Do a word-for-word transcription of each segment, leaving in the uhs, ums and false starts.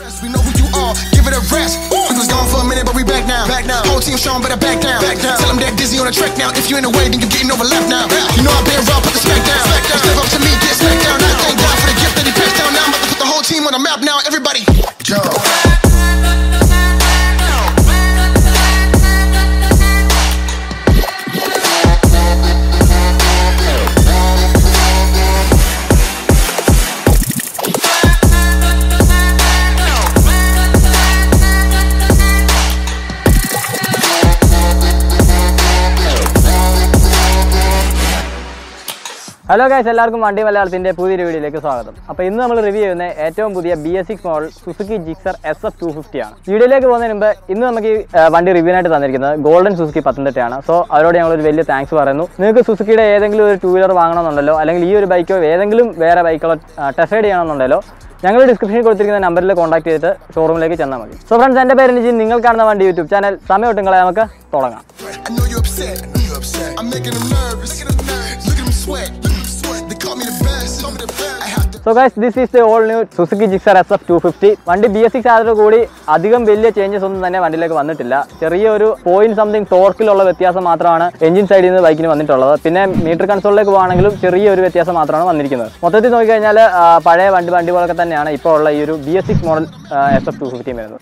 We know who you are, give it a rest. We was gone for a minute, but we back now. Back now. Whole team showing, better back down. Back down. Tell them that Dizzy on the track now. If you in the way, then you getting overlapped now. You know I've been raw, put the smack down. Step up to me, get smacked down. I thank God for the gift that he passed down. Now I'm about to put the whole team on the map now. Everybody, go. Hello guys, എല്ലാവർക്കും വണ്ടി മലയാളത്തിന്റെ പുതിയൊരു വീഡിയോയിലേക്ക് സ്വാഗതം. അപ്പോൾ ഇന്ന് നമ്മൾ review ചെയ്യുന്ന ഏറ്റവും പുതിയ B S six model Suzuki Gixxer S F two fifty ആണ്. വീഡിയോയിലേക്ക് പോകുന്നതിന് മുമ്പ് ഇന്ന് നമുക്ക് ഈ വണ്ടി റിവ്യൂ ആയിട്ട് തന്നിരിക്കുന്നത് ഗോൾഡൻ സുസുക്കി പത്തനംതിട്ടയാണ്. സോ അവരോട് ഞങ്ങൾ ഒരു വലിയ താങ്ക്സ് പറയുന്നു. നിങ്ങൾക്ക് സുസുക്കിയുടെ ഏതെങ്കിലും ഒരു ടൂ വീലർ വാങ്ങണമെന്നുണ്ടല്ലോ, അല്ലെങ്കിൽ ഈ ഒരു ബൈക്കോ ഏതെങ്കിലും വേറെ ബൈക്കുകളോ ടെസ്റ്റ് റൈഡ് ചെയ്യണമെന്നുണ്ടല്ലോ, ഞങ്ങൾ ഡിസ്ക്രിപ്ഷനിൽ കൊടുത്തിരിക്കുന്ന നമ്പറിൽ കോൺടാക്ട് ചെയ്തിട്ട് ഷോറൂമിലേക്ക് ചെന്നാൽ മതി. സോ ഫ്രണ്ട്സ്, എൻ്റെ പേര് നിജിൻ, നിങ്ങൾ കാണുന്ന വണ്ടി യൂട്യൂബ് ചാനൽ. സമയം ഒട്ടുങ്ങളെ നമുക്ക് തുടങ്ങാം. So guys, this is the all new Suzuki Gixxer S F two fifty. വണ്ടി ബി എസ് സിക്സ് ആയതോടുകൂടി അധികം വലിയ ചേഞ്ചസ് ഒന്നും തന്നെ വണ്ടിയിലേക്ക് വന്നിട്ടില്ല. ചെറിയൊരു പോയിന്റ് സംതിങ് ടോർക്കിലുള്ള വ്യത്യാസം മാത്രമാണ് എഞ്ചിൻ സൈഡിൽ നിന്ന് ബൈക്കിന് വന്നിട്ടുള്ളത്. പിന്നെ മീറ്റർ കൺസോളിലേക്ക് പോകുകയാണെങ്കിലും ചെറിയൊരു വ്യത്യാസം മാത്രമാണ് വന്നിരിക്കുന്നത്. മൊത്തത്തിൽ നോക്കിക്കഴിഞ്ഞാൽ പഴയ വണ്ടി വണ്ടി പോലൊക്കെ തന്നെയാണ് ഇപ്പോൾ ഉള്ള ഈ ഒരു B S six model S F two fifty വരുന്നത്.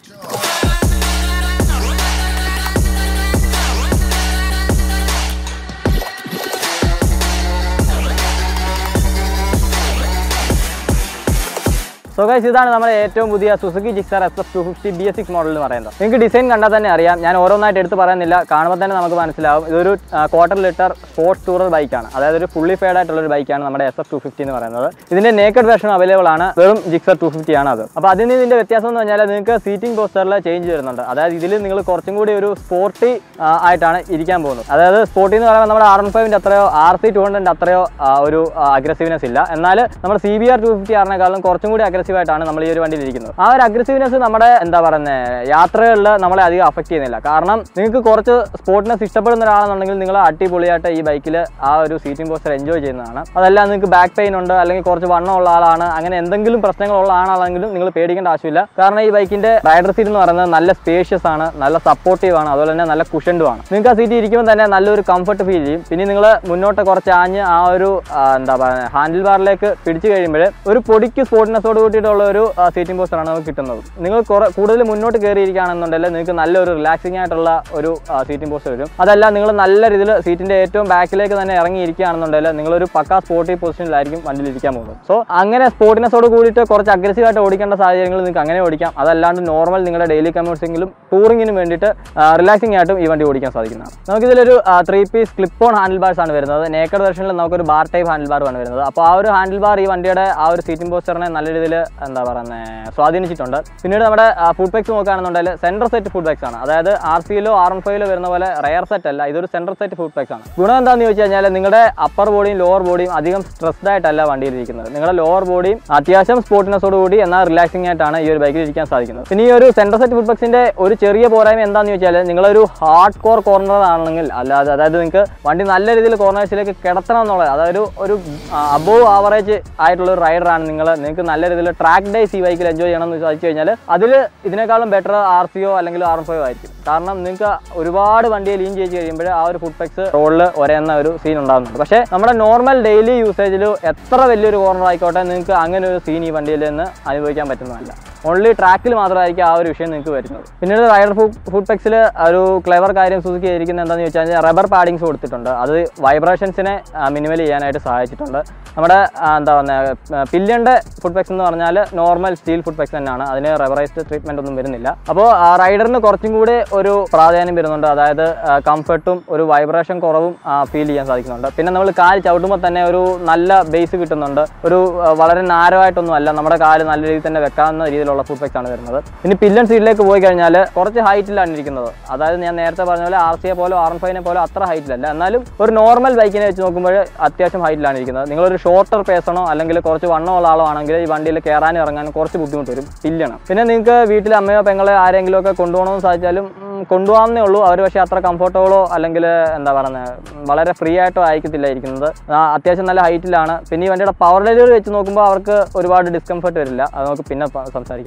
സോ ഗൈസ്, ഇതാണ് നമ്മുടെ ഏറ്റവും പുതിയ Suzuki Gixxer S F two fifty B S six model എന്ന് പറയുന്നത്. നിങ്ങൾക്ക് ഡിസൈൻ കണ്ടാൽ തന്നെ അറിയാം. ഞാൻ ഓരോന്നായിട്ട് എടുത്ത് പറയുന്നില്ല, കാണുമ്പോൾ തന്നെ നമുക്ക് മനസ്സിലാവും. ഇതൊരു ക്വാർട്ടർ ലിറ്റർ സ്പോർട്സ് ടൂറർ ബൈക്കാണ്. അതായത് ഒരു ഫുള്ളി ഫെയർഡ് ആയിട്ടുള്ള ഒരു ബൈക്കാണ് നമ്മുടെ എസ് എഫ് ടു ഫിഫ്റ്റി എന്ന് പറയുന്നത്. ഇതിന്റെ നേക്കഡ് വെർഷൻ അവൈലബിൾ ആണ്. വെറും ജിക്സർ ടു ഫിഫ്റ്റി ആണ് അത്. അപ്പോൾ അതിന് ഇതിന്റെ വ്യത്യാസം എന്ന് പറഞ്ഞാൽ നിങ്ങൾക്ക് സീറ്റിംഗ് പോസ്റ്ററിൽ ചേഞ്ച് വരുന്നുണ്ട്. അതായത് ഇതിൽ നിങ്ങൾ കുറച്ചും കൂടി ഒരു സ്പോർട്ടി ആയിട്ടാണ് ഇരിക്കാൻ പോകുന്നത്. അതായത് സ്പോർട്ടി എന്ന് പറയുമ്പോൾ നമ്മുടെ ആർ വൺ ഫൈവിന്റെ അത്രയോ ആർ സി ടു ഹൺഡ്രഡിന്റെ അത്രയോ ഒരു അഗ്രസീവ്നെസ് ഇല്ല. എന്നാൽ നമ്മുടെ C B R two fifty ആറിനേക്കാളും കുറച്ചും കൂടി ആയിട്ടാണ് നമ്മൾ ഈ ഒരു വണ്ടിയിൽ ഇരിക്കുന്നത്. ആ ഒരു അഗ്രസീവ്നെസ് നമ്മുടെ എന്താ പറയുന്നത് യാത്രകളിൽ നമ്മളെ അധികം അഫക്ട് ചെയ്യുന്നില്ല. കാരണം നിങ്ങൾക്ക് കുറച്ച് സ്പോർട്ട്നെസ് ഇഷ്ടപ്പെടുന്ന ഒരാളെന്നുണ്ടെങ്കിൽ നിങ്ങൾ അടിപൊളിയായിട്ട് ഈ ബൈക്കിൽ ആ ഒരു സീറ്റിംഗ് പോസ്റ്റർ എൻജോയ് ചെയ്യുന്നതാണ്. അതല്ല നിങ്ങൾക്ക് ബാക്ക് പെയിൻ ഉണ്ട്, അല്ലെങ്കിൽ കുറച്ച് വണ്ണമുള്ള ആളാണ്, അങ്ങനെ എന്തെങ്കിലും പ്രശ്നങ്ങളുള്ള ആളാണെങ്കിലും നിങ്ങൾ പേടിക്കേണ്ട ആവശ്യമില്ല. കാരണം ഈ ബൈക്കിന്റെ റൈഡർ സീറ്റ് എന്ന് പറയുന്നത് നല്ല സ്പേഷ്യസ് ആണ്, നല്ല സപ്പോർട്ടീവ് ആണ്, അതുപോലെ തന്നെ നല്ല കുഷൻഡും ആണ്. നിങ്ങൾക്ക് ആ സീറ്റ് ഇരിക്കുമ്പോൾ തന്നെ നല്ലൊരു കംഫർട്ട് ഫീൽ ചെയ്യും. പിന്നെ നിങ്ങൾ മുന്നോട്ട് കുറച്ച് ആഞ്ഞ് ആ ഒരു എന്താ പറയുക ഹാൻഡിൽ ബാറിലേക്ക് പിടിച്ചു കഴിയുമ്പോൾ ഒരു പൊടിക്ക് സ്പോർട്ട്നെസ്സോട് കൂട്ടിയിട്ടുള്ള ഒരു സീറ്റിംഗ് പോസ്റ്ററാണ് നമുക്ക് കിട്ടുന്നത്. നിങ്ങൾ കുറെ കൂടുതൽ മുന്നോട്ട് കയറിയിരിക്കുകയാണെന്നുണ്ടെങ്കിൽ നിങ്ങൾക്ക് നല്ലൊരു റിലാക്സിംഗ് ആയിട്ടുള്ള ഒരു സീറ്റിംഗ് പോസ്റ്റർ വരും. അതല്ല നിങ്ങൾ നല്ല രീതിയിൽ സീറ്റിന്റെ ഏറ്റവും ബാക്കിലേക്ക് തന്നെ ഇറങ്ങിയിരിക്കുകയാണെന്നുണ്ടെങ്കിൽ നിങ്ങളൊരു പക്കാ സ്പോർട്ടി പൊസിഷനിലായിരിക്കും വണ്ടിയിൽ ഇരിക്കാൻ പോകുന്നത്. സോ അങ്ങനെ സ്പോർട്ടിനെസ്സോട് കൂടിയിട്ട് കുറച്ച് അഗ്രസീവായിട്ട് ഓടിക്കേണ്ട സാഹചര്യങ്ങൾ നിങ്ങൾക്ക് അങ്ങനെ ഓടിക്കാം. അതല്ലാണ്ട് നോർമൽ നിങ്ങളുടെ ഡെയിലി കമ്മ്യൂട്ടിങ്ങിലും ടൂറിങ്ങിനും വേണ്ടിയിട്ട് റിലാക്സിംഗ് ആയിട്ടും ഈ വണ്ടി ഓടിക്കാൻ സാധിക്കുന്നതാണ്. നമുക്കിതിലൊരു three piece clip on handle bars ആണ് വരുന്നത്. നേക്കഡ് വെർഷനിൽ നമുക്കൊരു ബാർ ടൈപ്പ് ഹാൻഡിൽ ബാർ ആണ് വരുന്നത്. അപ്പോൾ ആ ഒരു ഹാൻഡിൽ ബാർ ഈ വണ്ടിയുടെ ആ ഒരു സീറ്റിംഗ് പോസ്റ്ററിനെ നല്ല രീതിയിൽ എന്താ പറയുന്നത് സ്വാധീനിച്ചിട്ടുണ്ട്. പിന്നീട് നമ്മുടെ ഫുഡ് പാക്സ് നോക്കുകയാണെന്നുണ്ടെങ്കിൽ സെൻട്രൽ സെറ്റ് ഫുഡ് പാക്സ് ആണ്. അതായത് ആർ സിയിലോ ആർ വൺ ഫൈവിലോ വരുന്ന പോലെ റയർ സെറ്റ് അല്ല, ഇതൊരു സെൻട്രൽ സെറ്റ് ഫുഡ് പാക്സ് ആണ്. ഗുണം എന്താണെന്ന് ചോദിച്ചു കഴിഞ്ഞാൽ നിങ്ങളുടെ അപ്പർ ബോഡിയും ലോവർ ബോഡിയും അധികം സ്ട്രെസ്ഡ് ആയിട്ടല്ല വണ്ടിയിൽ ഇരിക്കുന്നത്. നിങ്ങളുടെ ലോവർ ബോഡിയും അത്യാവശ്യം സ്പോർട്ടിനെസ്സോട് കൂടി എന്നാൽ റിലാക്സിംഗ് ആയിട്ടാണ് ഈ ഒരു ബൈക്കിൽ ഇരിക്കാൻ സാധിക്കുന്നത്. പിന്നെ ഈ ഒരു സെൻട്രൽ സെറ്റ് ഫുഡ് പാക്സിന്റെ ഒരു ചെറിയ പോരായ്മ എന്താണെന്ന് ചോദിച്ചാൽ നിങ്ങളൊരു ഹാർഡ് കോർ കോർണർ ആണെങ്കിൽ, അല്ലാതെ അതായത് നിങ്ങൾക്ക് വണ്ടി നല്ല രീതിയിൽ കോർണേഴ്സിലേക്ക് കിടത്തണം എന്നുള്ളത്, അതായത് ഒരു അബോവ് ആവറേജ് ആയിട്ടുള്ള ഒരു റൈഡറാണ് നിങ്ങൾ, നിങ്ങൾക്ക് നല്ല രീതിയിൽ ട്രാക്ക് ഡേയ്സ് ഈ ബൈക്കിൽ എൻജോയ് ചെയ്യണം എന്ന് സാധിച്ചു കഴിഞ്ഞാൽ അതിൽ ഇതിനേക്കാളും ബെറ്റർ ആർ സിയോ അല്ലെങ്കിൽ ആർ എം ഫൈവോ ആയിരിക്കും. കാരണം നിങ്ങൾക്ക് ഒരുപാട് വണ്ടിയെ ലീൻ ചെയ്ത് കഴിയുമ്പോൾ ആ ഒരു ഫുഡ് പാക്സ് റോഡിൽ ഒരേന്ന ഒരു സീൻ ഉണ്ടാകുന്നുണ്ട്. പക്ഷേ നമ്മുടെ നോർമൽ ഡെയിലി യൂസേജിൽ എത്ര വലിയൊരു കോർണർ ആയിക്കോട്ടെ നിങ്ങൾക്ക് അങ്ങനെ ഒരു സീൻ ഈ വണ്ടിയിൽ നിന്ന് അനുഭവിക്കാൻ പറ്റുന്നതല്ല. ഓൺലി ട്രാക്കിൽ മാത്രമായിരിക്കും ആ ഒരു വിഷയം നിങ്ങൾക്ക് വരുന്നത്. പിന്നീട് റൈഡർ ഫുഡ് പാക്സിൽ ഒരു ക്ലെവർ കാര്യം സുസുക്കി ചെയ്തിരിക്കുന്നത് എന്താണെന്ന് ചോദിച്ചാൽ റബ്ബർ പാഡിങ്സ് കൊടുത്തിട്ടുണ്ട്. അത് വൈബ്രേഷൻസിനെ മിനിമൽ ചെയ്യാനായിട്ട് സഹായിച്ചിട്ടുണ്ട്. നമ്മുടെ എന്താ പറയുക പില്ലിയൻ്റെ ഫുഡ് പാക്സ് എന്ന് പറഞ്ഞാൽ നോർമൽ സ്റ്റീൽ ഫുഡ് പാക്സ് തന്നെയാണ്, അതിന് റബ്ബറൈസ്ഡ് ട്രീറ്റ്മെന്റ് ഒന്നും വരുന്നില്ല. അപ്പോൾ റൈഡറിന് കുറച്ചും കൂടി ഒരു പ്രാധാന്യം വരുന്നുണ്ട്. അതായത് കംഫർട്ടും ഒരു വൈബ്രേഷൻ കുറവും ഫീൽ ചെയ്യാൻ സാധിക്കുന്നുണ്ട്. പിന്നെ നമ്മൾ കാല് ചവിട്ടുമ്പോൾ തന്നെ ഒരു നല്ല ബേസ് കിട്ടുന്നുണ്ട്. ഒരു വളരെ നാരമായിട്ടൊന്നും അല്ല, നമ്മുടെ കാല് നല്ല രീതിയിൽ തന്നെ വെക്കാവുന്ന രീതിയിലുള്ള ഫുഡ് പാക്സ് ആണ് വരുന്നത്. ഇനി പില്ലൻ സീറ്റിലേക്ക് പോയി കഴിഞ്ഞാൽ കുറച്ച് ഹൈറ്റിലാണ് ഇരിക്കുന്നത്. അതായത് ഞാൻ നേരത്തെ പറഞ്ഞ പോലെ ആർ സിയെ പോലെ ആർ എൻ ഫൈവിനെ പോലെ അത്ര ഹൈറ്റിലല്ല, എന്നാലും ഒരു നോർമൽ ബൈക്കിനെ വെച്ച് നോക്കുമ്പോൾ അത്യാവശ്യം ഹൈറ്റിലാണ് ഇരിക്കുന്നത്. നിങ്ങളൊരു ഷോർട്ടർ പേസണോ അല്ലെങ്കിൽ കുറച്ച് വണ്ണമുള്ള ആളോ ആണെങ്കിൽ ഈ വണ്ടിയിൽ കയറാനും ഇറങ്ങാനും കുറച്ച് ബുദ്ധിമുട്ട് വരും, പില്ലാണ്. പിന്നെ നിങ്ങൾക്ക് വീട്ടിൽ അമ്മയോ പെങ്ങളെ ആരെങ്കിലും ഒക്കെ കൊണ്ടുപോകണമെന്ന് സാധിച്ചാലും കൊണ്ടുപോകാമെന്നേ ഉള്ളൂ. അവർ പക്ഷേ അത്ര കംഫർട്ടബിളോ അല്ലെങ്കിൽ എന്താ പറയുന്നത് വളരെ ഫ്രീ ആയിട്ടോ ആയിരിക്കത്തില്ല ഇരിക്കുന്നത്. അത്യാവശ്യം നല്ല ഹൈറ്റിലാണ്. പിന്നെ ഈ വണ്ടിയുടെ പവർ ഡെലിവറി വെച്ച് നോക്കുമ്പോൾ അവർക്ക് ഒരുപാട് ഡിസ്കംഫർട്ട് വരില്ല. അത് നമുക്ക് പിന്നെ സംസാരിക്കാം.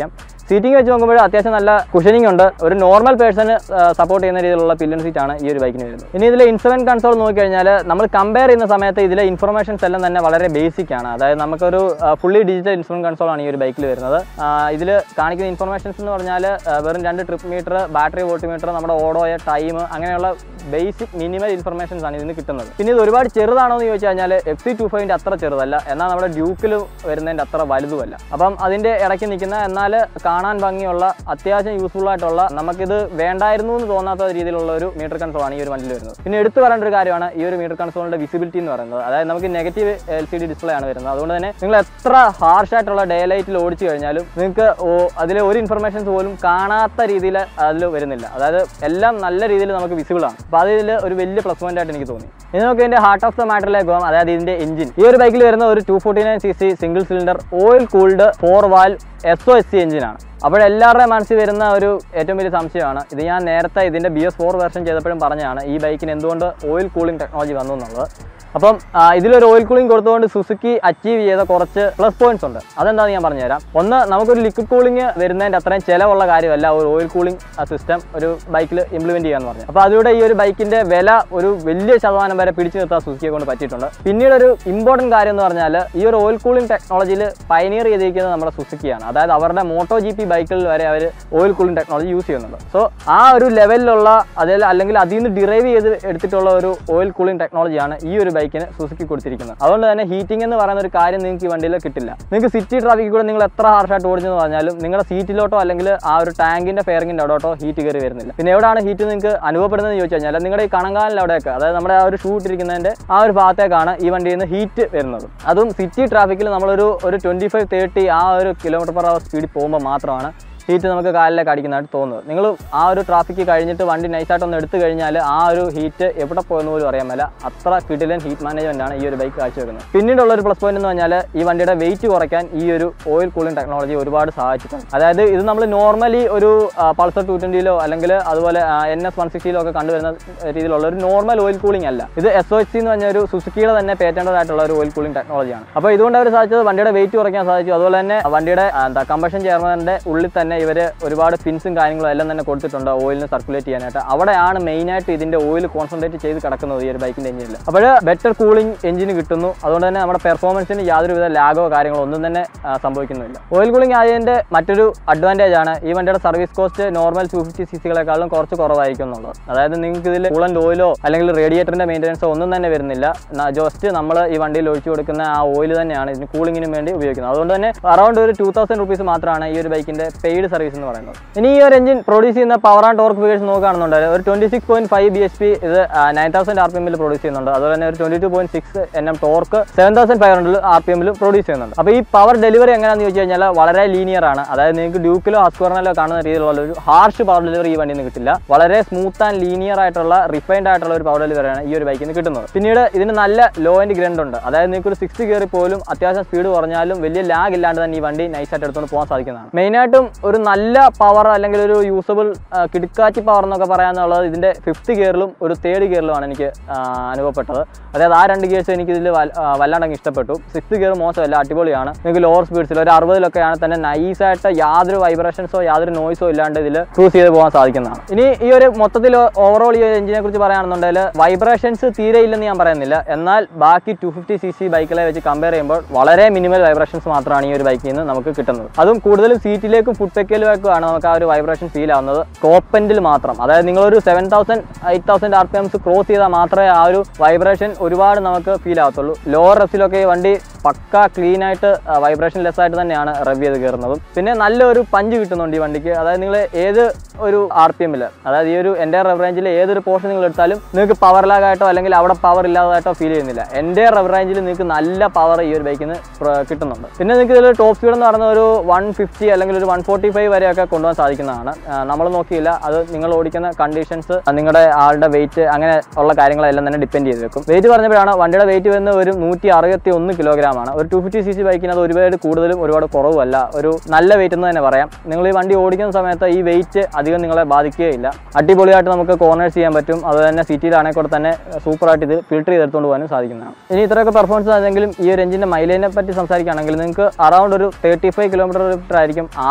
സീറ്റിംഗ് വെച്ച് നോക്കുമ്പോൾ അത്യാവശ്യം നല്ല കുഷനിങ് ഉണ്ട്. ഒരു നോർമൽ പേഴ്സണ് സപ്പോർട്ട് ചെയ്യുന്ന രീതിയിലുള്ള പില്ലൻ സീറ്റാണ് ഈ ഒരു ബൈക്കിന് വരുന്നത്. ഇനി ഇതിലെ ഇൻസ്ട്രുമെന്റ് കൺസോൾ നോക്കിക്കഴിഞ്ഞാൽ നമ്മൾ കമ്പയർ ചെയ്യുന്ന സമയത്ത് ഇതിലെ ഇൻഫർമേഷൻസ് എല്ലാം തന്നെ വളരെ ബേസിക് ആണ്. അതായത് നമുക്കൊരു ഫുള്ളി ഡിജിറ്റൽ ഇൻസ്ട്രുമെന്റ് കൺസോൾ ആണ് ഈ ഒരു ബൈക്കിൽ വരുന്നത്. ഇതിൽ കാണിക്കുന്ന ഇൻഫർമേഷൻസ് എന്ന് പറഞ്ഞാൽ വെറും രണ്ട് ട്രിപ്പ് മീറ്റർ, ബാറ്ററി വോൾട്ടിമീറ്റർ, നമ്മുടെ ഓടോയ ടൈം, അങ്ങനെയുള്ള ബേസിക് മിനിമൽ ഇൻഫർമേഷൻസ് ആണ് ഇതിന് കിട്ടുന്നത്. പിന്നെ ഇത് ഒരുപാട് ചെറുതാണോ എന്ന് ചോദിച്ചു കഴിഞ്ഞാൽ എഫ് സി ടു ഫൈവിൻ്റെ അത്ര ചെറുതല്ല, എന്നാൽ നമ്മുടെ ഡ്യൂക്കിൽ വരുന്നതിൻ്റെ അത്ര വലുതുമല്ല. അപ്പം അതിൻ്റെ ഇടയ്ക്ക് നിൽക്കുന്ന എന്നാൽ കാണാൻ ഭംഗിയുള്ള അത്യാവശ്യം യൂസ്ഫുൾ ആയിട്ടുള്ള നമുക്കിത് വേണ്ടായിരുന്നു എന്ന് തോന്നാത്ത രീതിയിലുള്ള ഒരു മീറ്റർ കൺസോൾ ആണ് ഈ ഒരു വണ്ടിയിൽ വരുന്നത്. പിന്നെ എടുത്തു പറയേണ്ട ഒരു കാര്യമാണ് ഈ ഒരു മീറ്റർ കൺസോളിൻ്റെ വിസിബിലിറ്റി എന്ന് പറയുന്നത്. അതായത് നമുക്ക് negative L C D display ആണ് വരുന്നത്. അതുകൊണ്ട് തന്നെ നിങ്ങൾ എത്ര ഹാർഷായിട്ടുള്ള ഡേ ലൈറ്റിൽ ഓടിച്ചു കഴിഞ്ഞാലും നിങ്ങൾക്ക് അതിലെ ഒരു ഇൻഫർമേഷൻസ് പോലും കാണാത്ത രീതിയിൽ അതിൽ വരുന്നില്ല. അതായത് എല്ലാം നല്ല രീതിയിൽ നമുക്ക് വിസിബിൾ ആണ്. അപ്പോൾ അതിൽ ഒരു വലിയ പ്ലസ് പോയിന്റ് ആയിട്ട് എനിക്ക് തോന്നി. ഇനി നമുക്ക് ഇതിന്റെ ഹാർട്ട് ഓഫ് ദ മാറ്ററിലേക്ക് പോകാം. അതായത് ഇതിന്റെ എഞ്ചിൻ. ഈ ഒരു ബൈക്കിൽ വരുന്ന ഒരു two forty nine C C single cylinder oil cooled four valve S O H C എഞ്ചിനാണ്. അപ്പോൾ എല്ലാവരുടെയും മനസ്സിൽ വരുന്ന ഒരു ഏറ്റവും വലിയ സംശയമാണ്, ഇത് ഞാൻ നേരത്തെ ഇതിന്റെ ബി എസ് ഫോർ വെർഷൻ ചെയ്തപ്പോഴും പറഞ്ഞതാണ് ഈ ബൈക്കിന് എന്തുകൊണ്ട് ഓയിൽ കൂളിംഗ് ടെക്നോളജി വന്നു എന്നുള്ളത്. അപ്പം ഇതിലൊരു ഓയിൽ കൂളിംഗ് കൊടുത്തുകൊണ്ട് സുസുക്കി അച്ചീവ് ചെയ്ത കുറച്ച് പ്ലസ് പോയിന്റ്സ് ഉണ്ട്. അതെന്താണെന്ന് ഞാൻ പറഞ്ഞുതരാം. ഒന്ന്, നമുക്കൊരു ലിക്വിഡ് കൂളിംഗ് വരുന്നതിൻ്റെ അത്രയും ചിലവുള്ള കാര്യമല്ല ഒരു ഓയിൽ കൂളിംഗ് സിസ്റ്റം ഒരു ബൈക്കിൽ ഇംപ്ലിമെന്റ് ചെയ്യാന്ന് പറഞ്ഞു. അപ്പോൾ അതിലൂടെ ഈ ഒരു ബൈക്കിന്റെ വില ഒരു വലിയ ശതമാനം വരെ പിടിച്ചു നിർത്താൻ സുസുക്കിയെ കൊണ്ട് പറ്റിയിട്ടുണ്ട്. പിന്നീട് ഒരു ഇമ്പോർട്ടൻറ്റ് കാര്യം എന്ന് പറഞ്ഞാൽ ഈ ഒരു ഓയിൽ കൂളിംഗ് ടെക്നോളജിയിൽ പയനിയർ ചെയ്തിരിക്കുന്നത് നമ്മുടെ സുസുക്കിയാണ്. അതായത് അവരുടെ മോട്ടോ ജി പി ബൈക്കിൽ വരെ അവർ ഓയിൽ കൂളിംഗ് ടെക്നോളജി യൂസ് ചെയ്യുന്നുണ്ട്. സോ ആ ഒരു ലെവലിലുള്ള അതിൽ അല്ലെങ്കിൽ അതിൽ നിന്ന് ഡിറൈവ് ചെയ്ത് എടുത്തിട്ടുള്ള ഒരു ഓയിൽ കൂളിംഗ് ടെക്നോളജിയാണ് ഈ ഒരു ബൈക്കിന് സുസുക്കി കൊടുത്തിരിക്കുന്നത്. അതുകൊണ്ട് തന്നെ ഹീറ്റിംഗ് എന്ന് പറയുന്ന ഒരു കാര്യം നിങ്ങൾക്ക് ഈ വണ്ടിയിൽ കിട്ടില്ല. നിങ്ങൾക്ക് സിറ്റി ട്രാഫിക്കിൽ കൂടെ നിങ്ങൾ എത്ര ഹാർഷായിട്ട് ഓടിച്ചെന്ന് പറഞ്ഞാലും നിങ്ങളുടെ സീറ്റിലോട്ടോ അല്ലെങ്കിൽ ആ ഒരു ടാങ്കിന്റെ ഫെയറിങ്ങിന്റെ അവിടോട്ടോ ഹീറ്റ് കയറി വരുന്നില്ല. പിന്നെ എവിടെയാണ് ഹീറ്റ് നിങ്ങൾക്ക് അനുഭവപ്പെടുന്നത് ചോദിച്ചു കഴിഞ്ഞാൽ നിങ്ങളുടെ ഈ കണങ്കാലിൽ അവിടെയൊക്കെ, അതായത് നമ്മുടെ ആ ഒരു ഷൂ ഇട്ടിരിക്കുന്നതിന്റെ ആ ഒരു ഭാഗത്തേക്കാണ് ഈ വണ്ടിയിൽ നിന്ന് ഹീറ്റ് വരുന്നത്. അതും സിറ്റി ട്രാഫിക്കിൽ നമ്മളൊരു ഒരു ട്വന്റി ഫൈവ് തേർട്ടി ആ ഒരു കിലോമീറ്റർ പെർ അവർ സ്പീഡിൽ പോകുമ്പോൾ മാത്രമാണ് ഹീറ്റ് നമുക്ക് കാലിലേക്ക് അടിക്കുന്നതായിട്ട് തോന്നുന്നത്. നിങ്ങൾ ആ ഒരു ട്രാഫിക്ക് കഴിഞ്ഞിട്ട് വണ്ടി നൈസായിട്ടൊന്ന് എടുത്തു കഴിഞ്ഞാൽ ആ ഒരു ഹീറ്റ് എവിടെ പോയെന്ന് പോലും അറിയാൻ മേല. അത്ര കിടിലൻ ഹീറ്റ് മാനേജ്മെന്റ് ആണ് ഈ ഒരു ബൈക്ക് കാഴ്ചവെക്കുന്നത്. പിന്നീടുള്ള ഒരു പ്ലസ് പോയിന്റ് എന്ന് പറഞ്ഞാൽ ഈ വണ്ടിയുടെ വെയിറ്റ് കുറയ്ക്കാൻ ഈ ഒരു ഓയിൽ കൂളിംഗ് ടെക്നോളജി ഒരുപാട് സഹായിച്ചിട്ടുണ്ട്. അതായത് ഇത് നമ്മൾ നോർമലി ഒരു പൾസർ ടു ട്വന്റിയിലോ അല്ലെങ്കിൽ അതുപോലെ എൻ എസ് വൺ സിക്സ്റ്റിയിലോ ഒക്കെ കണ്ടുവരുന്ന രീതിയിലുള്ള ഒരു നോർമൽ ഓയിൽ കൂളിംഗ് അല്ല. ഇത് എസ് ഒ എച്ച് സി എന്ന് പറഞ്ഞ ഒരു സുസുക്കിയുടെ തന്നെ പേറ്റന്റഡ് ആയിട്ടുള്ള ഒരു ഓയിൽ കൂളിംഗ് ടെക്നോളജിയാണ്. അപ്പോൾ ഇതുകൊണ്ട് അവർ സാധിച്ചത് വണ്ടിയുടെ വെയിറ്റ് കുറയ്ക്കാൻ സാധിച്ചു. അതുപോലെ തന്നെ വണ്ടിയുടെ എന്താ കമ്പഷൻ ചെയർമാന്റെ ഉള്ളിൽ തന്നെ ഇവർ ഒരുപാട് പിൻസും കാര്യങ്ങളും എല്ലാം തന്നെ കൊടുത്തിട്ടുണ്ട് ഓയിലിന് സർക്കുലേറ്റ് ചെയ്യാനായിട്ട്. അവിടെയാണ് മെയിനായിട്ട് ഇതിന്റെ ഓയിൽ കോൺസെൻട്രേറ്റ് ചെയ്ത് കിടക്കുന്നത് ഈ ഒരു ബൈക്കിന്റെ എഞ്ചിനിൽ. അപ്പോൾ ബെറ്റർ കൂളിംഗ് എഞ്ചിന് കിട്ടുന്നു. അതുകൊണ്ട് തന്നെ നമ്മുടെ പെർഫോമൻസിന് യാതൊരുവിധ ലാഗോ കാര്യങ്ങളോ ഒന്നും തന്നെ സംഭവിക്കുന്നില്ല. ഓയിൽ കൂളിംഗ് ആയതിന്റെ മറ്റൊരു അഡ്വാൻറ്റേജ് ആണ് ഈ വണ്ടിയുടെ service cost normal two fifty C സികളെക്കാളും കുറച്ച് കുറവായിരിക്കും എന്നുള്ളത്. അതായത് നിങ്ങൾക്ക് ഇതിൽ കൂളന്റ് ഓയിലോ അല്ലെങ്കിൽ റേഡിയേറ്ററിന്റെ മെയിൻ്റനൻസോ ഒന്നും തന്നെ വരുന്നില്ല. ജസ്റ്റ് നമ്മൾ ഈ വണ്ടിയിൽ ഒഴിച്ചു കൊടുക്കുന്ന ആ ഓയിൽ തന്നെയാണ് ഇതിന് കൂളിങ്ങിന് വേണ്ടി ഉപയോഗിക്കുന്നത്. അതുകൊണ്ട് തന്നെ അറൗണ്ട് ഒരു ടൂ തൗസൻഡ് റുപ്പീസ് മാത്രമാണ് ഈ ഒരു ബൈക്കിന്റെ പെയ്ഡ് സർവീസ് എന്ന് പറയുന്നത്. ഇനി ഈ ഒരു എഞ്ചിൻ പ്രൊഡ്യൂസ് ചെയ്യുന്ന പവർ ആൻഡ് ടോർക്ക് ഫിഗേഴ്സ് നോക്കുകയാണെന്നുണ്ടെങ്കിൽ ഒരു twenty six point five B H P ഇത് നയൻ തൗസൻഡ് ആർ പി എമ്മിൽ പ്രൊഡ്യൂസ് ചെയ്യുന്നുണ്ട്. അതുപോലെ തന്നെ ഒരു twenty two point six N M torque seven thousand five hundred R P എമ്മിൽ പ്രൊഡ്യൂസ് ചെയ്യുന്നുണ്ട്. അപ്പോൾ ഈ പവർ ഡെലിവറി എങ്ങനെയാണെന്ന് ചോദിച്ചു കഴിഞ്ഞാൽ വളരെ ലീനിയർ ആണ്. അതായത് നിങ്ങൾക്ക് ഡ്യൂക്കിലോ ഹസ്ക്വറിനോ കാണുന്ന രീതിയിലുള്ള ഒരു ഹാർഷ് പവർ ഡെലിവറി ഈ വണ്ടിയിൽ നിന്ന് കിട്ടില്ല. വളരെ സ്മൂത്ത് ആൻഡ് ലീനിയർ ആയിട്ടുള്ള റിഫൈൻഡ് ആയിട്ടുള്ള ഒരു പവർ ഡെലിവറിയാണ് ഈ ഒരു ബൈക്കിൽ നിന്ന് കിട്ടുന്നത്. പിന്നീട് ഇതിന് നല്ല ലോ ആൻഡ് ഗ്രണ്ട് ഉണ്ട്. അതായത് നിങ്ങൾക്ക് ഒരു സിക്സ്റ്റി കയറി പോലും അത്യാവശ്യം സ്പീഡ് കുറഞ്ഞാലും വലിയ ലാഗ് ഇല്ലാണ്ട് തന്നെ ഈ വണ്ടി നൈസായിട്ട് എടുത്തുകൊണ്ട് പോകാൻ സാധിക്കുന്നതാണ്. മെയിനായിട്ടും ഒരു നല്ല പവർ അല്ലെങ്കിൽ ഒരു യൂസബിൾ കിടക്കാച്ചി പവർ എന്നൊക്കെ പറയാന്നുള്ളത് ഇതിന്റെ ഫിഫ്ത്ത് ഗിയറിലും ഒരു തേർഡ് ഗിയറിലുമാണ് എനിക്ക് അനുഭവപ്പെട്ടത്. അതായത് ആ രണ്ട് ഗിയേഴ്സ് എനിക്ക് ഇതിൽ വല്ലാണ്ടങ്ങ് ഇഷ്ടപ്പെട്ടു. സിക്സ്ത് ഗിയർ മോശമല്ല, അടിപൊളിയാണ്. നിങ്ങൾക്ക് ലോവർ സ്പീഡ്സിൽ ഒരു അറുപതിലൊക്കെയാണ് തന്നെ നൈസായിട്ട് യാതൊരു വൈബ്രേഷൻസോ യാതൊരു നോയ്സോ ഇല്ലാണ്ട് ഇതിൽ ക്രൂസ് ചെയ്ത് പോകാൻ സാധിക്കുന്നതാണ്. ഇനി ഈ ഒരു മൊത്തത്തിൽ ഓവറോൾ ഈ ഒരു എഞ്ചിനെ കുറിച്ച് പറയുകയാണെന്നുണ്ടെങ്കിൽ വൈബ്രേഷൻസ് തീരെ ഇല്ലെന്ന് ഞാൻ പറയുന്നില്ല. എന്നാൽ ബാക്കി ടു ഫിഫ്റ്റി സി സി ബൈക്കിലെ വെച്ച് കമ്പയർ ചെയ്യുമ്പോൾ വളരെ മിനിമൽ വൈബ്രേഷൻസ് മാത്രമാണ് ഈ ഒരു ബൈക്കിൽ നിന്ന് നമുക്ക് കിട്ടുന്നത്. അതും കൂടുതലും സീറ്റിലേക്കും ഫുഡ് പെക്കലുമൊക്കെയാണ് നമുക്ക് ആ ഒരു വൈബ്രേഷൻ ഫീൽ ആവുന്നത്. ടോപ്പ് എൻഡിൽ മാത്രം. അതായത് നിങ്ങളൊരു seven thousand eight thousand R P Ms cross ചെയ്താൽ മാത്രമേ ആ ഒരു വൈബ്രേഷൻ ഒരുപാട് നമുക്ക് ഫീൽ ആവത്തുള്ളൂ. ലോവർ റെഫ്സിലൊക്കെ ഈ വണ്ടി പക്ക ക്ലീൻ ആയിട്ട് വൈബ്രേഷൻ ലെസ് ആയിട്ട് തന്നെയാണ് റവ് ചെയ്ത് കയറുന്നതും. പിന്നെ നല്ലൊരു പഞ്ച് കിട്ടുന്നുണ്ട് ഈ വണ്ടിക്ക്. അതായത് നിങ്ങൾ ഏത് ഒരു ആർ പി എമ്മിൽ, അതായത് ഈ ഒരു എൻ്റെ റവ് റേഞ്ചിൽ ഏതൊരു പോർഷൻ നിങ്ങൾ എടുത്താലും നിങ്ങൾക്ക് പവർ ലാഗായിട്ടോ അല്ലെങ്കിൽ അവിടെ പവർ ഇല്ലാതായിട്ടോ ഫീൽ ചെയ്യുന്നില്ല. എൻ്റെ റവ് റേഞ്ചിൽ നിങ്ങൾക്ക് നല്ല പവർ ഈ ഒരു ബൈക്കിൽ നിന്ന് കിട്ടുന്നുണ്ട്. പിന്നെ നിങ്ങൾക്ക് ഇതിൽ ടോപ്പ് സ്പീഡ് എന്ന് പറയുന്ന ഒരു വൺ ഫിഫ്റ്റി അല്ലെങ്കിൽ ഒരു വൺ ഫോർട്ടി ഫൈവ് വരെയൊക്കെ കൊണ്ടുപോകാൻ സാധിക്കുന്നതാണ്. നമ്മൾ നോക്കിയില്ല, അത് നിങ്ങൾ ഓടിക്കുന്ന കണ്ടീഷൻസ്, നിങ്ങളുടെ ആളുടെ വെയിറ്റ്, അങ്ങനെ ഉള്ള കാര്യങ്ങളെല്ലാം തന്നെ ഡിപ്പെൻഡ് ചെയ്ത് വെക്കും. വെയിറ്റ് പറഞ്ഞപ്പോഴാണ് വണ്ടിയുടെ വെയിറ്റ് വരുന്നത് ഒരു നൂറ്റി അറുപത്തി ഒന്ന് കിലോഗ്രാം ആണ്. ഒരു ടു ഫിഫ്റ്റി സി സി ബൈക്കിന് അത് ഒരുപാട് കൂടുതലും ഒരുപാട് കുറവുമല്ല, ഒരു നല്ല വെയിറ്റ് എന്ന് തന്നെ പറയാം. നിങ്ങൾ ഈ വണ്ടി ഓടിക്കുന്ന സമയത്ത് ഈ വെയിറ്റ് അധികം നിങ്ങളെ ബാധിക്കുകയില്ല. അടിപൊളിയായിട്ട് നമുക്ക് കോർണേഴ്സ് ചെയ്യാൻ പറ്റും. അതുപോലെ തന്നെ സിറ്റിയിലാണെങ്കിൽ കൂടെ തന്നെ സൂപ്പറായിട്ട് ഇത് ഫിൽറ്റർ ചെയ്തെടുത്തുകൊണ്ട് പോകാനും സാധിക്കുന്നതാണ്. ഇനി ഇത്രയൊക്കെ പെർഫോമൻസ് ആണെങ്കിലും ഈ ഒരു എഞ്ചിൻ്റെ മൈലേജിനെ പറ്റി സംസാരിക്കുകയാണെങ്കിൽ നിങ്ങൾക്ക് അറൗണ്ട് ഒരു തേർട്ടി ഫൈവ് കിലോമീറ്റർ ആയിരിക്കും ആവറേജ് മൈലേജ്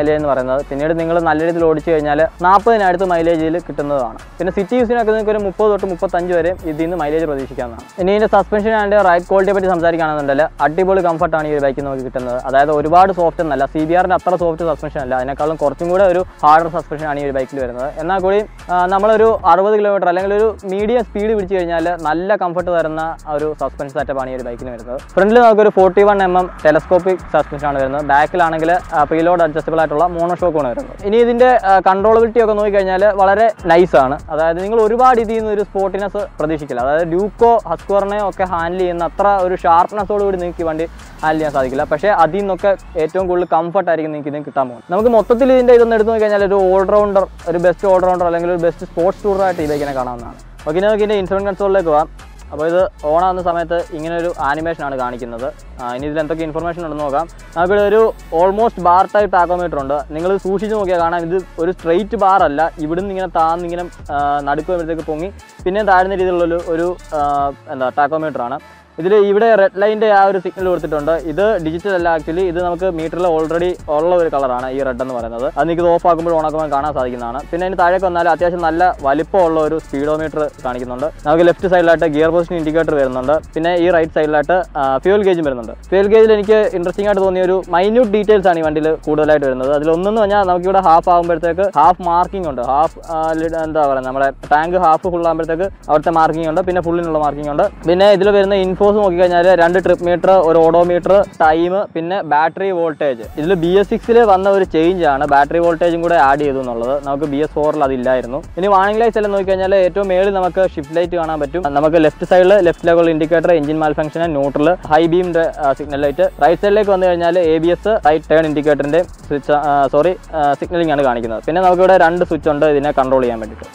മൈലേജ് എന്ന് പറയുന്നത്. പിന്നീട് നിങ്ങൾ നല്ല രീതിയിൽ ഓടിച്ചു കഴിഞ്ഞാൽ നാൽപ്പതിനടുത്ത് മൈലേജിൽ കിട്ടുന്നതാണ്. പിന്നെ സിറ്റി യൂസിനൊക്കെ നിങ്ങൾക്ക് ഒരു മുപ്പത് തൊട്ട് മുപ്പത്തഞ്ച് വരെ ഇതിൽ നിന്ന് മൈലേജ് പ്രതീക്ഷിക്കാവുന്നതാണ്. ഇനി ഇതിൻ്റെ സസ്പെൻഷൻ ആൻഡ് റൈഡ് ക്വാളിറ്റിയെ പറ്റി സംസാരിക്കുകയാണെന്നുണ്ടെങ്കിൽ അടിപൊളി കംഫർട്ടാണ് ഈ ഒരു ബൈക്കിൽ നമുക്ക് കിട്ടുന്നത്. അതായത് ഒരുപാട് സോഫ്റ്റ് എന്നല്ല, സി ബി ആറിൻ്റെ അത്ര സോഫ്റ്റ് സസ്പെൻഷൻ അല്ല, അതിനേക്കാളും കുറച്ചും കൂടെ ഒരു ഹാർഡർ സസ്പെൻഷൻ ആണ് ഈ ഒരു ബൈക്കിൽ വരുന്നത്. എന്നാൽ കൂടി നമ്മളൊരു അറുപത് കിലോമീറ്റർ അല്ലെങ്കിൽ ഒരു മീഡിയം സ്പീഡ് പിടിച്ചു കഴിഞ്ഞാൽ നല്ല കംഫർട്ട് തരുന്ന ഒരു സസ്പെൻഷൻ സെറ്റപ്പാണ് ഈ ഒരു ബൈക്കിന് വരുന്നത്. ഫ്രണ്ടിൽ നമുക്കൊരു forty one M M telescopic suspension ആണ് വരുന്നത്. ബാക്കിലാണെങ്കിൽ പ്രീലോഡ് അഡ്ജസ്റ്റബിൾ ആയിട്ടുള്ള മോണോഷോക്കാണ് വരുന്നത്. ഇനി ഇതിൻ്റെ കൺട്രോളബിലിറ്റി ഒക്കെ നോക്കിക്കഴിഞ്ഞാൽ വളരെ നൈസാണ്. അതായത് നിങ്ങൾ ഒരുപാട് ഇതിൽ നിന്ന് ഒരു സ്പോർട്ടിനെസ് പ്രതീക്ഷിക്കില്ല. അതായത് ഡ്യൂക്കോ ഹസ്ക്വറിനെയോ ഒക്കെ ഹാൻഡിൽ ചെയ്യുന്ന അത്ര ഒരു ഷാർപ്നെസ്സോടുകൂടി നിങ്ങൾക്ക് വണ്ടി ഹാൻഡിൽ ചെയ്യാൻ സാധിക്കില്ല. പക്ഷേ അതിൽ നിന്നൊക്കെ ഏറ്റവും കൂടുതൽ കംഫർട്ട് ആയിരിക്കും നിങ്ങൾക്ക് ഇതിന് കിട്ടാൻ പോകുന്നത്. നമുക്ക് മൊത്തത്തിൽ ഇതിൻ്റെ ഇതൊന്നും എടുത്ത് നോക്കി കഴിഞ്ഞാൽ ഒരു ഓൾറൗണ്ടർ, ഒരു ബെസ്റ്റ് ഓൾറൗണ്ടർ അല്ലെങ്കിൽ ഒരു ബെസ്റ്റ് സ്പോർട്സ് ടൂറായിട്ട് ഈ ബൈക്കിനെ കാണാവുന്നതാണ്. ഓക്കെ, നമുക്ക് ഇതിൻ്റെ ഇൻസ്ട്രുമെൻറ്റ് കൺസോളിലേക്ക് പോകാം. അപ്പോൾ ഇത് ഓണാകുന്ന സമയത്ത് ഇങ്ങനെ ഒരു ആനിമേഷനാണ് കാണിക്കുന്നത്. ഇനി ഇതിൽ എന്തൊക്കെ ഇൻഫർമേഷൻ ഉണ്ടെന്ന് നോക്കാം. നമുക്കിവിടെ ഒരു ഓൾമോസ്റ്റ് ബാർ ടൈപ്പ് ടാക്കോമീറ്റർ ഉണ്ട്. നിങ്ങൾ സൂക്ഷിച്ച് നോക്കിയാൽ കാണാം, ഇത് ഒരു സ്ട്രെയിറ്റ് ബാർ അല്ല, ഇവിടുന്ന് ഇങ്ങനെ താന്നിങ്ങനെ നടുക്കുമ്പോഴത്തേക്ക് പൊങ്ങി പിന്നെ താഴ്ന്ന രീതിയിലുള്ളൊരു ഒരു എന്താ ടാക്കോമീറ്ററാണ്. ഇതിൽ ഇവിടെ റെഡ് ലൈൻ്റെ ആ ഒരു സിഗ്നൽ കൊടുത്തിട്ടുണ്ട്. ഇത് ഡിജിറ്റൽ അല്ല, ആക്ച്വലി ഇത് നമുക്ക് മീറ്ററിൽ ഓൾറെഡി ഉള്ള ഒരു കളറാണ് ഈ റെഡ് എന്ന് പറയുന്നത്. അത് നിങ്ങൾക്ക് ഓഫ് ആക്കുമ്പോൾ ഓൺ ആക്കുമ്പോൾ കാണാൻ സാധിക്കുന്നതാണ്. പിന്നെ അതിന് താഴേക്ക് വന്നാൽ അത്യാവശ്യം നല്ല വലിപ്പമുള്ള ഒരു സ്പീഡോമീറ്റർ കാണിക്കുന്നുണ്ട്. നമുക്ക് ലെഫ്റ്റ് സൈഡിലായിട്ട് ഗിയർ പൊസിഷൻ ഇൻഡിക്കേറ്റർ വരുന്നുണ്ട്. പിന്നെ ഈ റൈറ്റ് സൈഡിലായിട്ട് ഫ്യൂൽ ഗേജും വരുന്നുണ്ട്. ഫ്യൂൽ ഗേജിൽ എനിക്ക് ഇൻട്രസ്റ്റിംഗ് ആയിട്ട് തോന്നിയ ഒരു മൈന്യൂട്ട് ഡീറ്റെയിൽസ് ആണ് ഈ വണ്ടിയിൽ കൂടുതലായിട്ട് വരുന്നത്. അതിലൊന്നെന്ന് പറഞ്ഞാൽ നമുക്കിവിടെ ഹാഫ് ആകുമ്പോഴത്തേക്ക് ഹാഫ് മാർക്കിംഗ് ഉണ്ട്. ഹാഫ് എന്താ പറയുക, നമ്മുടെ ടാങ്ക് ഹാഫ് ഫുൾ ആകുമ്പോഴത്തേക്ക് അവിടുത്തെ മാർക്കിംഗ് ഉണ്ട്. പിന്നെ ഫുള്ളിനുള്ള മാർക്കിംഗ് ഉണ്ട്. പിന്നെ ഇതിൽ വരുന്ന ഇൻഫോസ് നോക്കിക്കഴിഞ്ഞാൽ രണ്ട് ട്രിപ്പ് മീറ്റർ, ഒരു ഓഡോമീറ്റർ, ടൈം, പിന്നെ ബാറ്ററി വോൾട്ടേജ്. ഇതിൽ ബി എസ് സിക്സിൽ വന്ന ഒരു ചേഞ്ച് ആണ് ബാറ്ററി വോൾട്ടേജും കൂടെ ആഡ് ചെയ്തു എന്നുള്ളത്. നമുക്ക് ബി എസ് ഫോറിൽ അതില്ലായിരുന്നു. ഇനി വാണിംഗ് ലൈറ്റ്സ് എല്ലാം നോക്കിക്കഴിഞ്ഞാൽ ഏറ്റവും മേളിൽ നമുക്ക് ഷിഫ്റ്റ് ലൈറ്റ് കാണാൻ പറ്റും. നമുക്ക് ലെഫ്റ്റ് സൈഡിൽ left level indicator, engine malfunction, neutral, high ബീമിന്റെ സിഗ്നൽ ലൈറ്റ്. റൈറ്റ് സൈഡിലേക്ക് വന്നു കഴിഞ്ഞാൽ A B S, right turn ഇൻഡിക്കേറ്ററിന്റെ സ്വിച്ച് സോറി സിഗ്നലിംഗ് ആണ് കാണിക്കുന്നത്. പിന്നെ നമുക്കിവിടെ രണ്ട് സ്വിച്ച് ഉണ്ട് ഇതിനെ കൺട്രോൾ ചെയ്യാൻ വേണ്ടിയിട്ട്.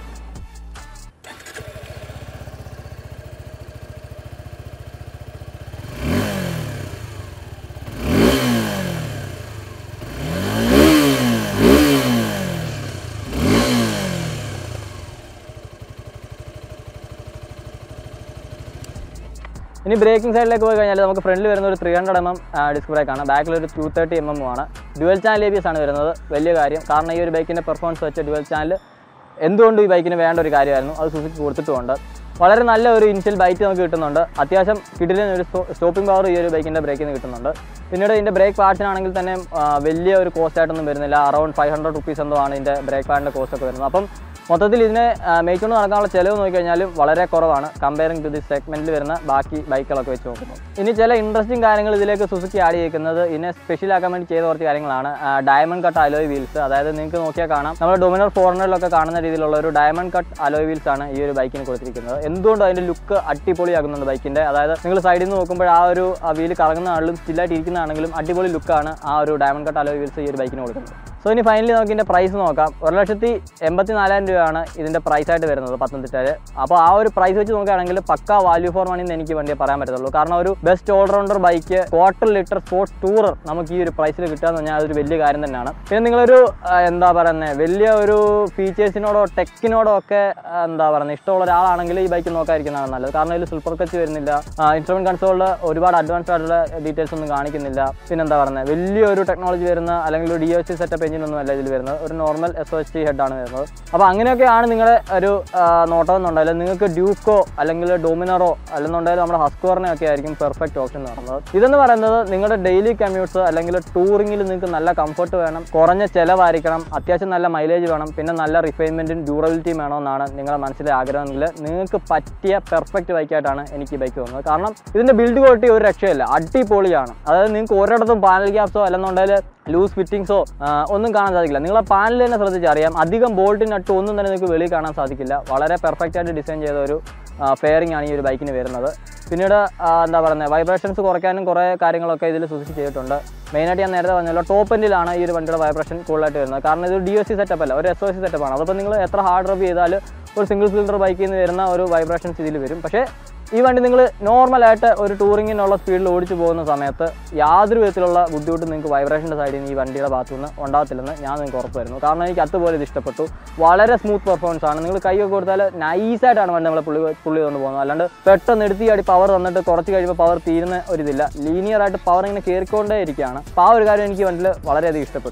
ഇനി ബ്രേക്കിംഗ് സൈഡിലേക്ക് പോയി കഴിഞ്ഞാൽ നമുക്ക് ഫ്രണ്ടിൽ വരുന്ന ഒരു three hundred M M disc ബ്രേക്കാണ്. ബാക്കിൽ ഒരു ടു തേർട്ടി എം എം ആണ്. Dual channel A B S ആണ് വരുന്നത്. വലിയ കാര്യം, കാരണം ഈ ഒരു ബൈക്കിൻ്റെ പെർഫോമൻസ് വെച്ച് ഡ്യുവൽ ചാനൽ എന്തുകൊണ്ടും ഈ ബൈക്കിന് വേണ്ട ഒരു കാര്യമായിരുന്നു. അത് സുസുക്കി കൊടുത്തിട്ടുമുണ്ട്. വളരെ നല്ല ഒരു ഇനിഷ്യൽ ബൈറ്റ് നമുക്ക് കിട്ടുന്നുണ്ട്. അത്യാവശ്യം കിടിലൻ ഒരു സ്റ്റോപ്പിംഗ് പവർ ഈ ഒരു ബൈക്കിൻ്റെ ബ്രേക്കിൽ നിന്ന് കിട്ടുന്നുണ്ട്. പിന്നീട് ഇതിൻ്റെ ബ്രേക്ക് പാഡ്സിനാണെങ്കിൽ തന്നെ വലിയ ഒരു കോസ്റ്റ് ആയിട്ടൊന്നും വരുന്നില്ല. അറൗണ്ട് ഫൈവ് ഹൺഡ്രഡ് റുപ്പീസ് എന്തോ ആണ് ഇതിൻ്റെ ബ്രേക്ക് പാഡിൻ്റെ കോസ്റ്റ് ഒക്കെ വരുന്നത്. അപ്പം മൊത്തത്തിൽ ഇതിനെ മേടിച്ചുകൊണ്ട് നടക്കാനുള്ള ചിലവ് നോക്കിക്കഴിഞ്ഞാലും വളരെ കുറവാണ് കമ്പയറിംഗ് ടു ദി സെഗ്മെൻറ്റിൽ വരുന്ന ബാക്കി ബൈക്കുകളൊക്കെ വെച്ച് നോക്കുമ്പോൾ. ഇനി ചില ഇൻട്രസ്റ്റിംഗ് കാര്യങ്ങൾ ഇതിലേക്ക് സുസുക്കി ആഡ് ചെയ്യിക്കുന്നത് ഇതിനെ സ്പെഷ്യലാക്കാൻ വേണ്ടി ചെയ്ത കുറച്ച് കാര്യങ്ങളാണ്. ഡയമണ്ട് കട്ട് അലോയ് വീൽസ്, അതായത് നിങ്ങൾക്ക് നോക്കിയാൽ കാണാം നമ്മുടെ ഡൊമിനർ ഫോർ ഹൺഡ്രഡിലൊക്കെ കാണുന്ന രീതിയിലുള്ള ഒരു ഡയമണ്ട് കട്ട് അലോയ് വീൽസ് ആണ് ഈ ഒരു ബൈക്കിന് കൊടുത്തിരിക്കുന്നത്. എന്തുകൊണ്ടും അതിൻ്റെ ലുക്ക് അടിപൊളിയാകുന്നുണ്ട് ബൈക്കിൻ്റെ. അതായത് നിങ്ങൾ സൈഡിൽ നിന്ന് നോക്കുമ്പോൾ ആ ഒരു വീല് കറങ്ങുന്ന ആണെങ്കിലും സ്റ്റില്ലായിട്ട് ഇരിക്കുന്നതാണെങ്കിലും അടിപൊളി ലുക്കാണ് ആ ഒരു ഡയമണ്ട് കട്ട് അലോയ് വീൽസ് ഈ ഒരു ബൈക്കിന് കൊടുക്കുന്നത്. സോ ഇനി ഫൈനലി നമുക്ക് ഇതിൻ്റെ പ്രൈസ് നോക്കാം. ഒരു ലക്ഷത്തി എൺപത്തി നാലായിരം രൂപയാണ് ഇതിൻ്റെ പ്രൈസായിട്ട് വരുന്നത് പത്തനംതിട്ടയിൽ. അപ്പോൾ ആ ഒരു പ്രൈസ് വെച്ച് നോക്കുകയാണെങ്കിൽ പക്ക വാല്യൂ ഫോർ മണി എന്ന് എനിക്ക് വണ്ടിയെ പറയാൻ പറ്റത്തുള്ളൂ. കാരണം ഒരു best allrounder bike quarter litre sports tourer നമുക്ക് ഈ ഒരു പ്രൈസിൽ കിട്ടുക എന്ന് പറഞ്ഞാൽ അതൊരു വലിയ കാര്യം തന്നെയാണ്. പിന്നെ നിങ്ങളൊരു എന്താ പറയുന്നത് വലിയ ഒരു ഫീച്ചേഴ്സിനോടോ ടെക്കിനോടോ ഒക്കെ എന്താ പറയുന്നത് ഇഷ്ടമുള്ള ഒരാളാണെങ്കിൽ ഈ ബൈക്ക് നോക്കാതിരിക്കുന്നതാണ് നല്ലത്. കാരണം ഇതിൽ സൂപ്പർ കച്ച് വരുന്നില്ല. ഇൻസ്ട്രുമെന്റ് കൺസോളിൽ ഒരുപാട് അഡ്വാൻസ്ഡ് ആയിട്ടുള്ള ഡീറ്റെയിൽസ് ഒന്നും കാണിക്കുന്നില്ല. പിന്നെന്താ പറയുന്നത് വലിയൊരു ടെക്നോളജി വരുന്ന അല്ലെങ്കിൽ ഒരു ഡി എച്ച് സി സെറ്റപ്പ് ഒന്നും അല്ല ഇതിൽ വരുന്നത്. ഒരു normal S O H C head ആണ് വരുന്നത്. അപ്പോൾ അങ്ങനെയൊക്കെയാണ് നിങ്ങളുടെ ഒരു നോട്ടം എന്നുണ്ടായാലും നിങ്ങൾക്ക് ഡ്യൂക്കോ അല്ലെങ്കിൽ ഡൊമിനറോ അല്ലെന്നുണ്ടെങ്കിൽ നമ്മുടെ ഹസ്ക്വറിനെ ഒക്കെ ആയിരിക്കും പെർഫെക്റ്റ് ഓപ്ഷൻ എന്ന് പറയുന്നത്. ഇതെന്ന് പറയുന്നത് നിങ്ങളുടെ ഡെയിലി കമ്മ്യൂട്ട്സ് അല്ലെങ്കിൽ ടൂറിങ്ങിൽ നിങ്ങൾക്ക് നല്ല കംഫർട്ട് വേണം, കുറഞ്ഞ ചിലവായിരിക്കണം, അത്യാവശ്യം നല്ല മൈലേജ് വേണം, പിന്നെ നല്ല റിഫൈൻമെൻറ്റും ഡ്യൂറബിലിറ്റിയും വേണമെന്നാണ് നിങ്ങളുടെ മനസ്സിലെ ആഗ്രഹമെങ്കിൽ നിങ്ങൾക്ക് പറ്റിയ പെർഫെക്റ്റ് ബൈക്കായിട്ടാണ് എനിക്ക് ഈ ബൈക്ക് തോന്നുന്നത്. കാരണം ഇതിൻ്റെ ബിൽഡ് ക്വാളിറ്റി ഒരു രക്ഷയില്ല, അടിപൊളിയാണ്. അതായത് നിങ്ങൾക്ക് ഒരിടത്തും പാനൽ ഗ്യാപ്സോ അല്ലെന്നുണ്ടെങ്കിൽ ലൂസ് ഫിറ്റിങ്സോ ഒന്നും കാണാൻ സാധിക്കില്ല. നിങ്ങളെ പാനൽ തന്നെ ശ്രദ്ധിച്ചറിയാം, അധികം ബോൾട്ട് നട്ട് ഒന്നും തന്നെ നിങ്ങൾക്ക് വെളിയിൽ കാണാൻ സാധിക്കില്ല. വളരെ പെർഫെക്റ്റ് ആയിട്ട് ഡിസൈൻ ചെയ്ത ഒരു ഫെയറിംഗ് ആണ് ഈ ഒരു ബൈക്കിന് വരുന്നത്. പിന്നീട് എന്താ പറയുന്നത് വൈബ്രേഷൻസ് കുറയ്ക്കാനും കുറേ കാര്യങ്ങളൊക്കെ ഇതിൽ സുസുക്കി ചെയ്തിട്ടുണ്ട്. മെയിനായിട്ട് ഞാൻ നേരത്തെ പറഞ്ഞല്ലോ ടോപ്പ് എൻഡിലാണ് ഈ ഒരു വണ്ടിയുടെ വൈബ്രേഷൻ കൂടുതലായിട്ട് വരുന്നത്. കാരണം ഇത് ഡി എസ് സി സെറ്റപ്പ് അല്ല, ഒരു എസ് ഒ സി സെറ്റപ്പാണ്. അതപ്പോൾ നിങ്ങൾ എത്ര ഹാർഡ് റബ് ചെയ്താൽ ഒരു സിംഗിൾ സിലിണ്ടർ ബൈക്കിൽ നിന്ന് വരുന്ന ഒരു വൈബ്രേഷൻസ് ഇതിൽ വരും. പക്ഷേ ഈ വണ്ടി നിങ്ങൾ നോർമലായിട്ട് ഒരു ടൂറിങ്ങിനുള്ള സ്പീഡിൽ ഓടിച്ചു പോകുന്ന സമയത്ത് യാതൊരു വിധത്തിലുള്ള ബുദ്ധിമുട്ടും നിങ്ങൾക്ക് വൈബ്രേഷൻ്റെ സൈഡിൽ നിന്ന് ഈ വണ്ടിയുടെ ഭാഗത്തു നിന്ന് ഉണ്ടാകത്തില്ലെന്ന് ഞാൻ നിങ്ങൾക്ക് ഉറപ്പ് വരുന്നു. കാരണം എനിക്ക് അതുപോലെ ഇത് ഇഷ്ടപ്പെട്ടു. വളരെ സ്മൂത്ത് പെർഫോമൻസ് ആണ്. നിങ്ങൾ കൈയൊക്കെ കൊടുത്താൽ നൈസായിട്ടാണ് വണ്ടി നമ്മൾ പുള്ളി പുള്ളി കൊണ്ട് പോകുന്നത്. അല്ലാണ്ട് പെട്ടെന്ന് എടുത്തി അടി പവർ വന്നിട്ട് കുറച്ച് കഴിയുമ്പോൾ പവർ തീരുന്ന ഒരിതില്ല. ലീനിയറായിട്ട് പവർ ഇങ്ങനെ കയറിക്കൊണ്ടേ ഇരിക്കുകയാണ്. അപ്പോൾ ആ ഒരു കാര്യം എനിക്ക് വണ്ടിയിൽ വളരെയധികം ഇഷ്ടപ്പെട്ടു.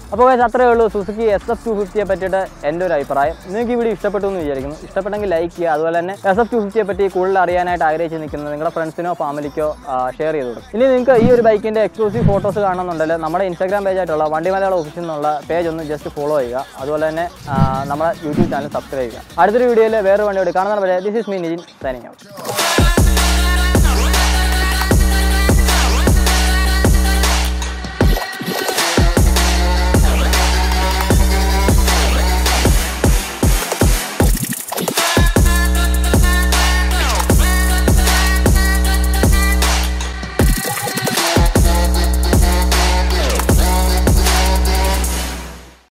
അപ്പോൾ guys, അത്രയേ ഉള്ളൂ സുസുക്കി എസ് എഫ് ടു ഫിഫ്റ്റിയെ പറ്റിയിട്ട് എൻ്റെ ഒരു അഭിപ്രായം. നിങ്ങൾക്ക് ഈ വീഡിയോ ഇഷ്ടപ്പെട്ടു എന്ന് വിചാരിക്കുന്നു. ഇഷ്ടപ്പെട്ടെങ്കിൽ ലൈക്ക് ചെയ്യുക. അതുപോലെ തന്നെ എസ് എഫ് ടു ഫിഫ്റ്റിയെ പറ്റി കൂടുതൽ അറിയാനായിട്ട് ആഗ്രഹിച്ച് നിൽക്കുന്നത് നിങ്ങളുടെ ഫ്രണ്ട്സിനോ ഫാമിലിക്കോ ഷെയർ ചെയ്ത് കൊടുക്കും. ഇനി നിങ്ങൾക്ക് ഈ ഒരു ബൈക്കിൻ്റെ എക്സ്ക്ലൂസീവ് ഫോട്ടോസ് കാണണമെന്നുണ്ടെങ്കിൽ നമ്മുടെ ഇൻസ്റ്റാഗ്രാം പേജായിട്ടുള്ള വണ്ടി മലയാളം ഓഫീസിൽ നിന്നുള്ള പേജ് ഒന്ന് ജസ്റ്റ് ഫോളോ ചെയ്യുക. അതുപോലെ തന്നെ നമ്മുടെ യൂട്യൂബ് ചാനൽ സബ്സ്ക്രൈബ് ചെയ്യുക. അടുത്തൊരു വീഡിയോയിൽ വേറെ വണ്ടിയോട് കാണുന്ന പോലെ this is me Nijin signing out.